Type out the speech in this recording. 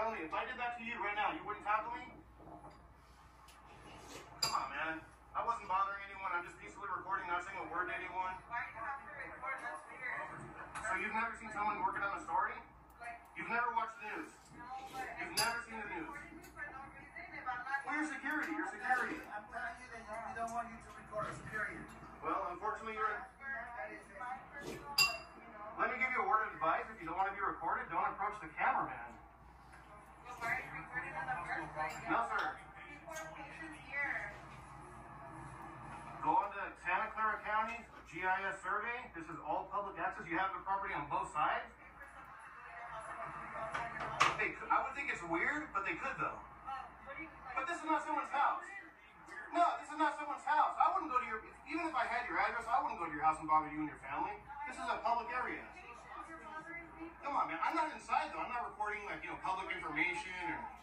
Tell me, if I did that to you right now, you wouldn't tackle me? Come on, man. I wasn't bothering anyone. I'm just peacefully recording, not saying a word to anyone. Why do you have to record? That's weird. So you've never seen someone working on a story? You've never watched the news? No, but You've never seen the news? recording me for no reason if I'm not. Well, you're security. You're security. I'm telling you that we don't want you to record us, period. Well, unfortunately, you're... That is my personal, you know. Let me give you a word of advice. If you don't want to be recorded, don't approach the cameraman. Well, why are you recording in the first place? No, sir. People are patients here. Go on to Santa Clara County's GIS survey. This is all public access. You have the property on both sides. I would think it's weird, but they could, though. But this is not someone's house. No, this is not someone's house. I wouldn't go to your... Even if I had your address, I wouldn't go to your house and bother you and your family. This is a public area. Come on, man. I'm not inside, though. I'm not recording, like, public information or...